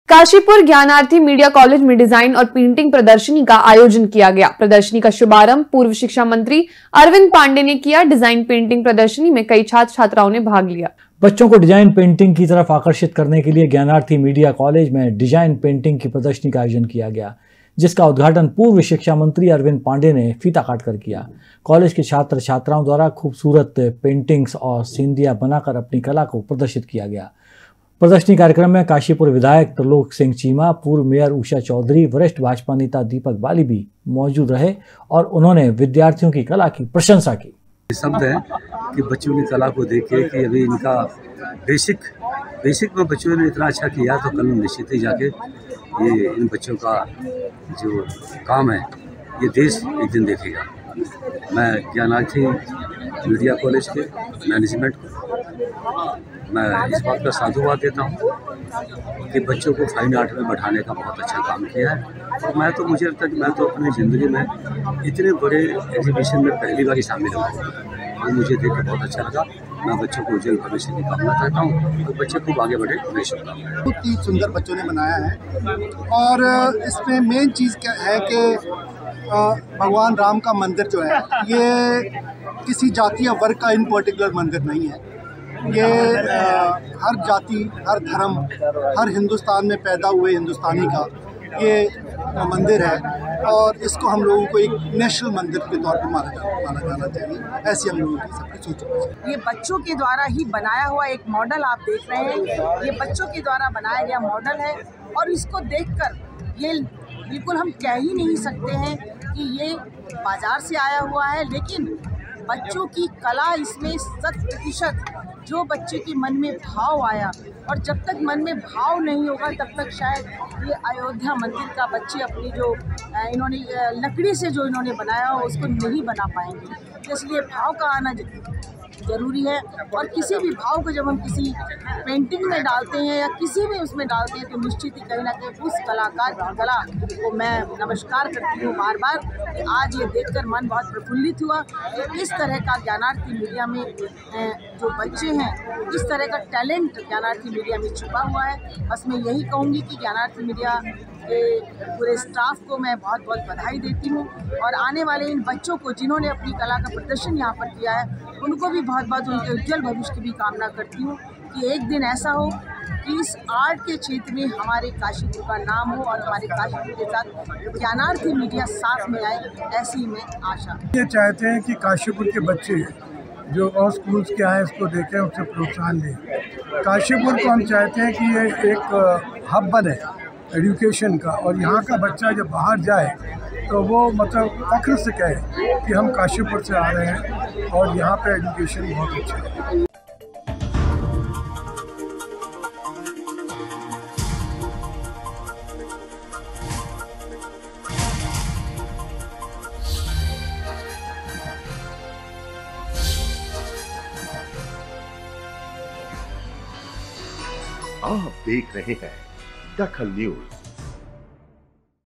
Kashipur Gyanarthi media college में design और painting प्रदर्शनी का आयोजन किया गया। प्रदर्शनी का शुभारंभ पूर्व शिक्षा मंत्री अरविंद पांडे ने किया। डिजाइन पेंटिंग प्रदर्शनी में कई छात्र छात्राओं ने भाग लिया। बच्चों को डिजाइन पेंटिंग की तरफ आकर्षित करने के लिए ज्ञानार्थी मीडिया कॉलेज में डिजाइन पेंटिंग की प्रदर्शनी का आयोजन किया गया, जिसका उद्घाटन पूर्व शिक्षा मंत्री अरविंद पांडे ने फीता काटकर किया। कॉलेज के छात्र छात्राओं द्वारा खूबसूरत पेंटिंग्स और सीनरियां बनाकर अपनी कला को प्रदर्शित किया गया। प्रदर्शनी कार्यक्रम में काशीपुर विधायक त्रिलोक सिंह चीमा, पूर्व मेयर उषा चौधरी, वरिष्ठ भाजपा नेता दीपक बाली भी मौजूद रहे और उन्होंने विद्यार्थियों की कला की प्रशंसा की। शब्द है कि बच्चों की कला को देख के कि अभी इनका बेसिक में बच्चों ने इतना अच्छा किया तो कल निश्चित ही जाके ये इन बच्चों का जो काम है ये देश एक दिन देखेगा। मैं ज्ञानार्थी मीडिया कॉलेज के मैनेजमेंट को मैं इस बात का साधुवाद देता हूँ कि बच्चों को फाइन आर्ट में बढ़ाने का बहुत अच्छा काम किया है। और मुझे लगता है कि मैं तो अपनी ज़िंदगी में इतने बड़े एग्जीबिशन में पहली बार ही शामिल हुआ और मुझे देख कर बहुत अच्छा लगा। मैं बच्चों को उज्जवल भविष्य की कामना करता हूँ तो बच्चे खूब आगे बढ़े। बहुत ही सुंदर बच्चों ने बनाया है और इसमें मेन चीज़ क्या है कि भगवान राम का मंदिर जो है ये किसी जाति या वर्ग का इन पर्टिकुलर मंदिर नहीं है। ये हर जाति, हर धर्म, हर हिंदुस्तान में पैदा हुए हिंदुस्तानी का ये मंदिर है और इसको हम लोगों को एक नेशनल मंदिर के तौर पर माना जाना चाहिए। ऐसी हम लोगों की सबकी सोच है। ये बच्चों के द्वारा ही बनाया हुआ एक मॉडल आप देख रहे हैं। ये बच्चों के द्वारा बनाया गया मॉडल है और इसको देखकर ये बिल्कुल हम कह ही नहीं सकते हैं कि ये बाजार से आया हुआ है, लेकिन बच्चों की कला इसमें 100% जो बच्चे के मन में भाव आया, और जब तक मन में भाव नहीं होगा तब तक शायद ये अयोध्या मंदिर का बच्चे अपनी जो इन्होंने लकड़ी से जो इन्होंने बनाया हो उसको नहीं बना पाएंगे। इसलिए भाव का आना ज़रूरी है और किसी भी भाव को जब हम किसी पेंटिंग में डालते हैं या किसी भी उसमें डालते हैं तो निश्चित ही कहीं ना कहीं उस कलाकार की कला को मैं नमस्कार करती हूँ बार बार। आज ये देखकर मन बहुत प्रफुल्लित हुआ कि इस तरह का ज्ञानार्थी मीडिया में जो बच्चे हैं, इस तरह का टैलेंट ज्ञानार्थी मीडिया में छुपा हुआ है। बस मैं यही कहूँगी कि ज्ञानार्थी मीडिया के पूरे स्टाफ को मैं बहुत बहुत बधाई देती हूँ और आने वाले इन बच्चों को जिन्होंने अपनी कला का प्रदर्शन यहाँ पर किया है उनको भी बहुत बहुत उनके उज्जवल भविष्य की भी कामना करती हूँ कि एक दिन ऐसा हो कि इस आर्ट के क्षेत्र में हमारे काशीपुर का नाम हो और हमारे काशीपुर के साथ ज्ञानार्थी मीडिया साथ में आए, ऐसी में आशा। ये चाहते हैं कि काशीपुर के बच्चे जो और स्कूल्स के आए इसको देखें, उससे प्रोत्साहन लें। काशीपुर को हम चाहते हैं कि ये एक हब बने एजुकेशन का और यहाँ का बच्चा जब बाहर जाए तो वो मतलब फख्र से कहे कि हम काशीपुर से आ रहे हैं और यहाँ पे एजुकेशन बहुत अच्छा है। आप देख रहे हैं दखल न्यूज।